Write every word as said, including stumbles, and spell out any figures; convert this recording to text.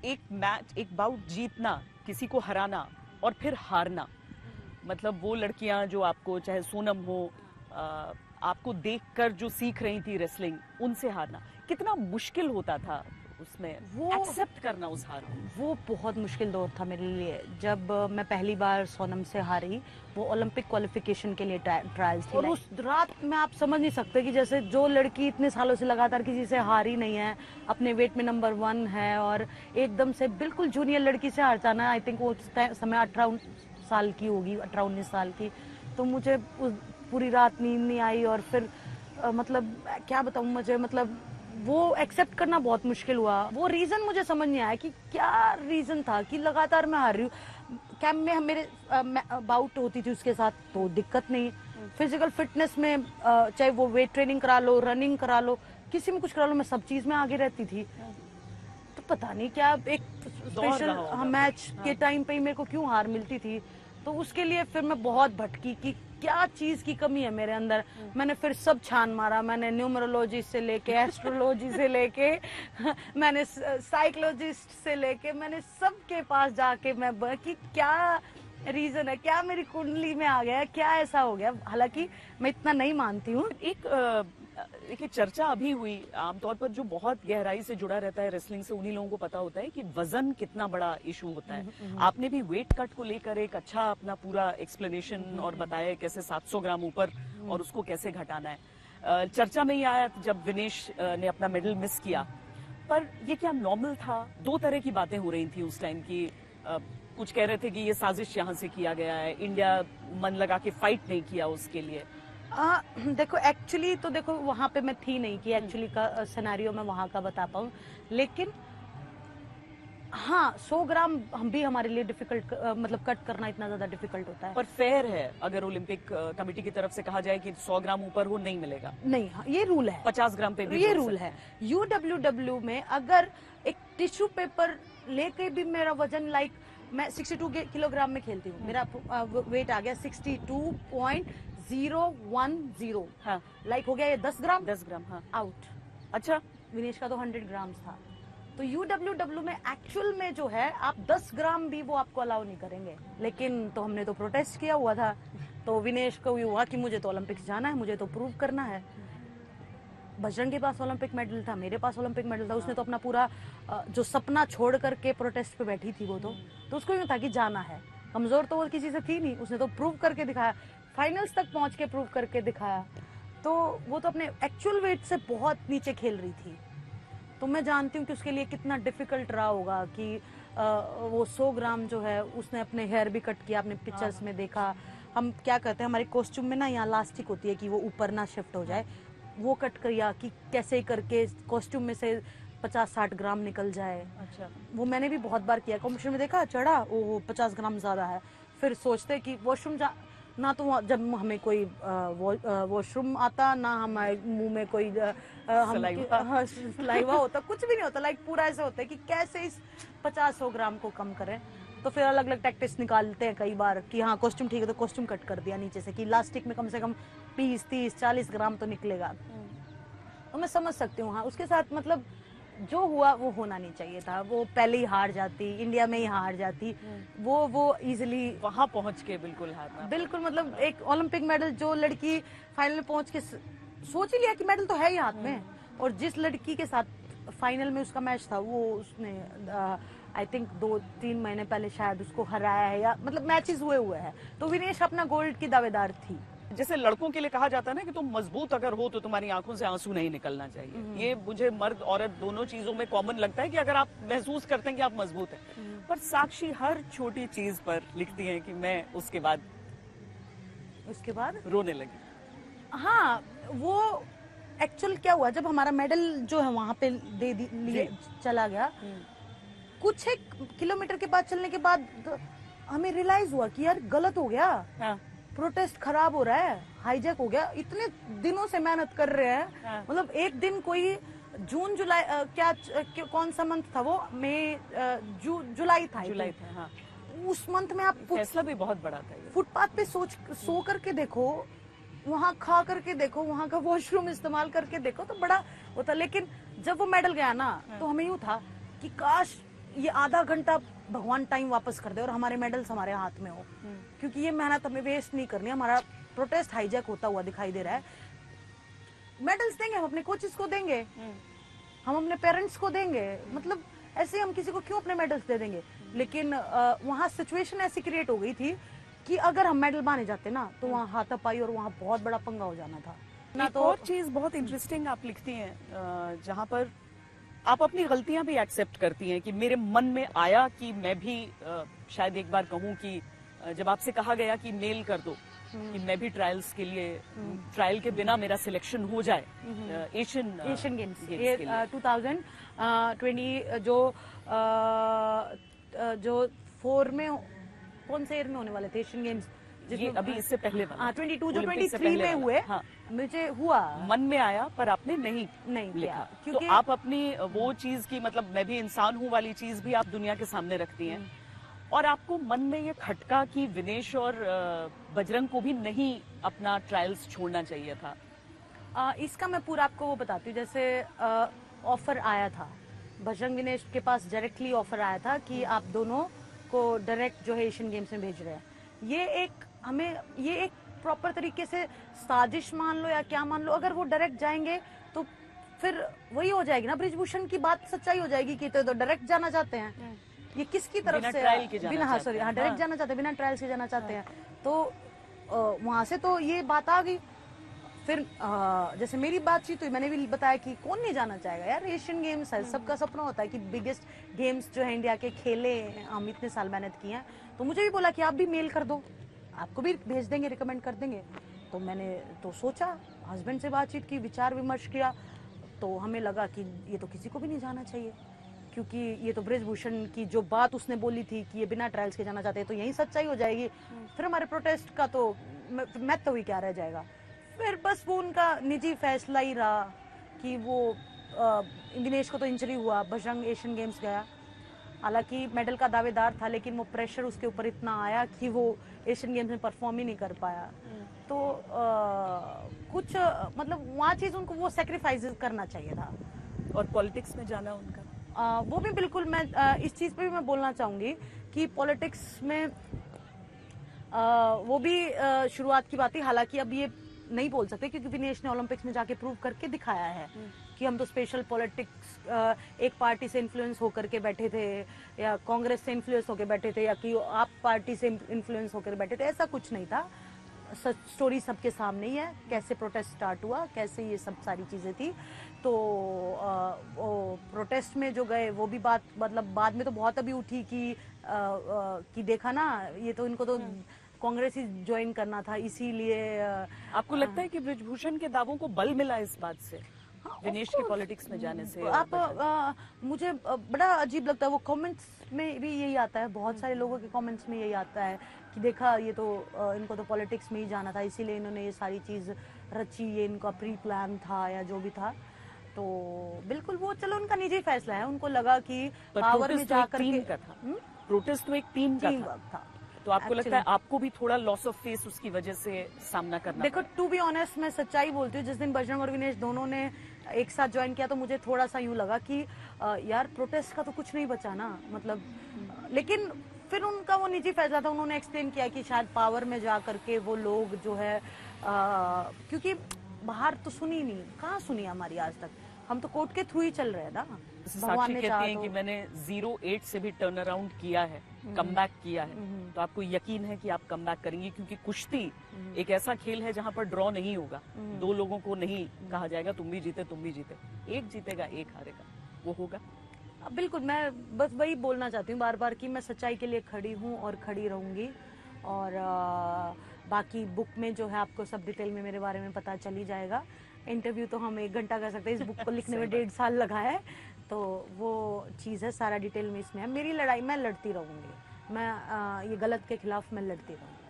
एक मैच, एक बाउट जीतना, किसी को हराना और फिर हारना, मतलब वो लड़कियां जो आपको, चाहे सोनम हो, आ, आपको देखकर जो सीख रही थी रेसलिंग, उनसे हारना कितना मुश्किल होता था उसमें, वो एक्सेप्ट करना उस हार को। वो बहुत मुश्किल दौर था मेरे लिए जब मैं पहली बार सोनम से हारी। वो ओलंपिक क्वालिफिकेशन के लिए ट्रायल्स थी और उस रात में आप समझ नहीं सकते कि जैसे जो लड़की इतने सालों से लगातार किसी से हारी नहीं है, अपने वेट में नंबर वन है और एकदम से बिल्कुल जूनियर लड़की से हार जाना। आई थिंक वो समय अठारह साल की होगी, अठारह उन्नीस साल की। तो मुझे पूरी रात नींद नहीं आई और फिर आ, मतलब क्या बताऊं, मुझे मतलब वो एक्सेप्ट करना बहुत मुश्किल हुआ। वो रीजन मुझे समझ नहीं आया कि क्या रीजन था कि लगातार मैं हार रही हूँ। कैंप में मेरे बाउट होती थी उसके साथ तो दिक्कत नहीं, फिजिकल फिटनेस में आ, चाहे वो वेट ट्रेनिंग करा लो, रनिंग करा लो, किसी में कुछ करा लो, मैं सब चीज में आगे रहती थी। तो पता नहीं क्या एक स्पेशल मैच के टाइम पे ही मेरे को क्यों हार मिलती थी। तो उसके लिए फिर मैं बहुत भटकी कि क्या चीज की कमी है मेरे अंदर। मैंने फिर सब छान मारा, मैंने न्यूमरोलॉजी से लेके एस्ट्रोलॉजी से लेके मैंने साइकोलॉजिस्ट से लेके मैंने सबके पास जाके मैं कि क्या रीजन है, क्या मेरी कुंडली में आ गया, क्या ऐसा हो गया। हालांकि मैं इतना नहीं मानती हूँ। एक देखिए चर्चा अभी हुई, आमतौर पर जो बहुत गहराई से जुड़ा रहता है रेसलिंग से उन्हीं लोगों को पता होता है कि वजन कितना बड़ा इशू होता है। आपने भी वेट कट को लेकर एक अच्छा अपना पूरा एक्सप्लेनेशन और बताया कैसे सात सौ ग्राम ऊपर और उसको कैसे घटाना है। चर्चा में ही आया जब विनेश ने अपना मेडल मिस किया, पर ये क्या नॉर्मल था? दो तरह की बातें हो रही थी उस टाइम की, कुछ कह रहे थे कि ये साजिश यहाँ से किया गया है, इंडिया मन लगा के फाइट नहीं किया उसके लिए। आ, देखो एक्चुअली तो देखो वहां पे मैं थी नहीं कि एक्चुअली का सिनेरियो मैं वहां का बता पाऊं, लेकिन हाँ सौ ग्राम हम भी हमारे लिए डिफिकल्ट, मतलब कट करना इतना ज्यादा डिफिकल्ट होता है। पर फेयर है अगर ओलंपिक कमेटी की तरफ से कहा जाए कि सौ ग्राम ऊपर हो नहीं मिलेगा? नहीं, हाँ, ये रूल है। पचास ग्राम पे भी ये रूल है। यूडब्ल्यूडब्ल्यू में अगर एक टिश्यू पेपर लेके भी मेरा वजन, लाइक मैं बासठ किलोग्राम में खेलती हूँ, मेरा वेट आ गया बासठ पॉइंट जीरो वन जीरो, हाँ, लाइक हो गया ये दस ग्राम दस ग्राम हाँ आउट। अच्छा, विनेश का तो हंड्रेड ग्राम था। तो यूडब्ल्यूडब्ल्यू में एक्चुअल में जो है आप दस ग्राम भी वो आपको अलाउ नहीं करेंगे। लेकिन तो हमने तो प्रोटेस्ट किया हुआ था, तो विनेश को ये हुआ कि मुझे तो ओलंपिक्स जाना है, मुझे तो प्रूव करना है। बजरंग के पास ओलंपिक मेडल था, मेरे पास ओलंपिक मेडल था। उसने तो अपना पूरा जो सपना छोड़ करके प्रोटेस्ट पे बैठी थी वो तो तो उसको यूं था कि जाना है। कमजोर तो वो किसी से थी नहीं, उसने तो प्रूव करके दिखाया, फाइनल्स तक पहुंच के प्रूव करके दिखाया। तो वो तो अपने एक्चुअल वेट से बहुत नीचे खेल रही थी। तो मैं जानती हूँ कि उसके लिए कितना डिफिकल्ट रहा होगा कि आ, वो सौ ग्राम जो है उसने अपने हेयर भी कट किया, आपने पिक्चर्स में देखा। हम क्या करते हैं हमारे कॉस्ट्यूम में ना यहाँ इलास्टिक होती है कि वो ऊपर ना शिफ्ट हो जाए, वो कट किया कि कैसे करके कॉस्ट्यूम में से पचास साठ ग्राम निकल जाए। अच्छा, वो मैंने भी बहुत बार किया। कॉम्पिटिशन में देखा, चढ़ा वो पचास ग्राम ज्यादा है, फिर सोचते कि वॉशरूम जा ना, तो जब हमें कोई वॉशरूम आता ना, हमारे मुंह में कोई सलाइवा होता, कुछ भी नहीं होता। लाइक पूरा ऐसा होता है कि कैसे इस पचास सौ ग्राम को कम करें। तो फिर अलग अलग टैक्टिक्स निकालते हैं कई बार कि हाँ कॉस्ट्यूम ठीक है तो कॉस्ट्यूम कट कर दिया नीचे से कि इलास्टिक में कम से कम बीस तीस चालीस ग्राम तो निकलेगा। तो मैं समझ सकती हूँ। हाँ, उसके साथ मतलब जो हुआ वो होना नहीं चाहिए था। वो पहले ही हार जाती, इंडिया में ही हार जाती, वो वो इजीली वहां पहुंच के बिल्कुल हारना, बिल्कुल मतलब एक ओलंपिक मेडल जो लड़की फाइनल में पहुंच के सोच ही लिया कि मेडल तो है ही हाथ में, और जिस लड़की के साथ फाइनल में उसका मैच था वो उसने आई थिंक दो तीन महीने पहले शायद उसको हराया है, या मतलब मैचेस हुए हुए हैं। तो विनेश अपना गोल्ड की दावेदार थी। जैसे लड़कों के लिए कहा जाता है ना कि तुम मजबूत अगर हो तो तुम्हारी आंखों से आंसू नहीं निकलना चाहिए। ये मुझे मर्द औरत दोनों चीजों में कॉमन लगता है कि अगर आप महसूस करते हैं कि आप मजबूत हैं, पर साक्षी हर छोटी चीज पर लिखती है कि मैं उसके बाद उसके बाद रोने लगी। हाँ, वो एक्चुअल क्या हुआ जब हमारा मेडल जो है वहां पे दे लिए चला गया, कुछ एक किलोमीटर के बाद चलने के बाद हमें रियलाइज हुआ कि यार गलत हो गया। हाँ। प्रोटेस्ट खराब हो रहा है, हाईजैक हो गया। इतने दिनों से मेहनत कर रहे हैं। हाँ। मतलब एक दिन कोई जून जुलाई क्या, क्या कौन सा मंथ था वो, मई जू, जुलाई था जुलाई था हाँ। उस मंथ में आप फैसला भी बहुत बड़ा था। फुटपाथ पे सोच सो करके देखो, वहाँ खा करके देखो, वहाँ का वॉशरूम इस्तेमाल करके देखो तो बड़ा होता। लेकिन जब वो मेडल गया ना, हाँ। तो हमें यूँ था कि काश ये आधा घंटा भगवान टाइम वापस कर दे और हमारे मेडल्स हमारे हाथ में हो, क्योंकि ये मेहनत हमें वेस्ट नहीं करनी। हमारा प्रोटेस्ट हाईजैक होता हुआ दिखाई दे रहा है। मेडल्स देंगे, हम अपने कोचेस को देंगे, हम अपने पेरेंट्स को देंगे, मतलब ऐसे हम किसी को क्यों अपने मेडल्स दे देंगे। लेकिन वहाँ सिचुएशन ऐसी क्रिएट हो गई थी कि अगर हम मेडल माने जाते ना तो वहाँ हाथापाई और वहाँ बहुत बड़ा पंगा हो जाना था ना। एक तो और चीज बहुत इंटरेस्टिंग आप लिखती हैं, जहां पर आप अपनी गलतियां भी एक्सेप्ट करती हैं कि मेरे मन में आया कि मैं भी शायद एक बार कहूं कि जब आपसे कहा गया कि मेल कर दो कि मैं भी ट्रायल्स के लिए, ट्रायल के बिना मेरा सिलेक्शन हो जाए एशियन एशियन गेम्स ये टू थाउजेंड ट्वेंटी जो जो फोर में कौन से ईयर में होने वाले थे एशियन गेम्स, ये अभी इससे पहले वाला ट्वेंटी टू जो ट्वेंटी थ्री में हुए, हाँ, मुझे हुआ मन में आया पर आपने नहीं नहीं लिखा, क्योंकि तो आप अपनी वो चीज की मतलब मैं भी इंसान हूँ वाली चीज भी आप दुनिया के सामने रखती हैं, और आपको मन में ये खटका कि विनेश और बजरंग को भी नहीं अपना ट्रायल्स छोड़ना चाहिए था। आ, इसका मैं पूरा आपको वो बताती हूँ। जैसे ऑफर आया था बजरंग विनेश के पास, डायरेक्टली ऑफर आया था कि आप दोनों को डायरेक्ट जो है एशियन गेम्स में भेज रहे हैं। ये एक हमें ये एक प्रॉपर तरीके से साजिश मान लो या क्या मान लो, अगर वो डायरेक्ट जाएंगे तो फिर वही हो जाएगी ना, ब्रिजभूषण की बात सच्चाई हो जाएगी कि तो डायरेक्ट जाना चाहते हैं। ये किसकी तरफ बिना से ट्रायल के जाना बिना हाँ सॉरी हाँ डायरेक्ट हाँ। जाना चाहते हैं, बिना ट्रायल से जाना चाहते हैं। तो वहां से तो ये बात आ गई। फिर आ, जैसे मेरी बातचीत हुई, मैंने भी बताया कि कौन नहीं जाना चाहेगा यार, एशियन गेम्स है, सबका सपना होता है कि बिगेस्ट गेम्स जो है इंडिया के खेले, हम इतने साल मेहनत की हैं। तो मुझे भी बोला कि आप भी मेल कर दो, आपको भी भेज देंगे, रिकमेंड कर देंगे। तो मैंने तो सोचा, हस्बैंड से बातचीत की, विचार विमर्श किया, तो हमें लगा कि ये तो किसी को भी नहीं जाना चाहिए, क्योंकि ये तो ब्रिजभूषण की जो बात उसने बोली थी कि ये बिना ट्रायल्स के जाना चाहते हैं, तो यही सच्चाई हो जाएगी। फिर हमारे प्रोटेस्ट का तो महत्व तो ही क्या रह जाएगा। फिर बस वो उनका निजी फैसला ही रहा कि वो दिनेश को तो इंजरी हुआ, बजरंग एशियन गेम्स गया, हालांकि मेडल का दावेदार था, लेकिन वो प्रेशर उसके ऊपर इतना आया कि वो एशियन गेम्स में परफॉर्म ही नहीं कर पाया। तो आ, कुछ मतलब वहाँ चीज उनको वो सेक्रीफाइस करना चाहिए था। और पॉलिटिक्स में जाना उनका आ, वो भी बिल्कुल, मैं आ, इस चीज पे भी मैं बोलना चाहूंगी कि पॉलिटिक्स में आ, वो भी आ, शुरुआत की बात थी। हालांकि अब ये नहीं बोल सकते क्योंकि विनेश ने ओलंपिक्स में जाके प्रूव करके दिखाया है कि हम तो स्पेशल पॉलिटिक्स एक पार्टी से इन्फ्लुएंस होकर के बैठे थे, या कांग्रेस से इन्फ्लुएंस होकर बैठे थे, या कि आप पार्टी से इन्फ्लुएंस होकर बैठे थे, ऐसा कुछ नहीं था। सच स्टोरी सबके सामने ही है, कैसे प्रोटेस्ट स्टार्ट हुआ, कैसे ये सब सारी चीजें थी। तो आ, वो प्रोटेस्ट में जो गए वो भी बात मतलब बाद में तो बहुत अभी उठी कि आ, आ, कि देखा ना, ये तो इनको तो कांग्रेस ही ज्वाइन करना था, इसीलिए। आपको लगता है कि ब्रिजभूषण के दावों को बल मिला इस बात से, विनेश के पॉलिटिक्स में जाने से? आप आ, मुझे बड़ा अजीब लगता है, वो कमेंट्स में भी यही आता है, बहुत सारे लोगों के कमेंट्स में यही आता है कि देखा ये तो इनको तो पॉलिटिक्स में ही जाना था, इसीलिए इन्होंने ये सारी चीज रची, ये इनका प्री प्लान था या जो भी था। तो बिल्कुल वो चलो उनका निजी फैसला है, उनको लगा कि पावर में जाकर के प्रोटेस्ट तो एक टीम का था। तो आपको लगता है आपको भी थोड़ा लॉस ऑफ फेस उसकी वजह से सामना करना? देखो, टू बी ऑनेस्ट, मैं सच्चाई बोलती हूँ, जिस दिन बजरंग और विनेश दोनों ने एक साथ ज्वाइन किया तो मुझे थोड़ा सा यूं लगा कि यार प्रोटेस्ट का तो कुछ नहीं बचा ना, मतलब। लेकिन फिर उनका वो निजी फैसला था, उन्होंने एक्सप्लेन किया कि शायद पावर में जा करके वो लोग जो है आ, क्योंकि बाहर तो सुनी नहीं, कहाँ सुनी हमारी आज तक, हम तो कोर्ट के थ्रू ही चल रहे हैं ना। भगवान ने कहती हैं कि मैंने जीरो एट से भी टर्न अराउंड किया है, कम बैक किया है, तो आपको यकीन है कि आप कम बैक करेंगी, क्योंकि कुश्ती एक ऐसा खेल है जहां पर ड्रॉ नहीं होगा, दो लोगों को नहीं कहा जाएगा तुम भी जीते तुम भी जीते, एक जीतेगा एक हारेगा, वो होगा। बिल्कुल, मैं बस वही बोलना चाहती हूँ बार बार कि मैं सच्चाई के लिए खड़ी हूँ और खड़ी रहूंगी। और आ, बाकी बुक में जो है आपको सब डिटेल में मेरे बारे में पता चल ही जाएगा। इंटरव्यू तो हम एक घंटा कर सकते हैं, इस बुक को लिखने में डेढ़ साल लगा है, तो वो चीज़ है, सारा डिटेल में इसमें है। मेरी लड़ाई मैं लड़ती रहूंगी, मैं आ, ये गलत के खिलाफ मैं लड़ती रहूंगी।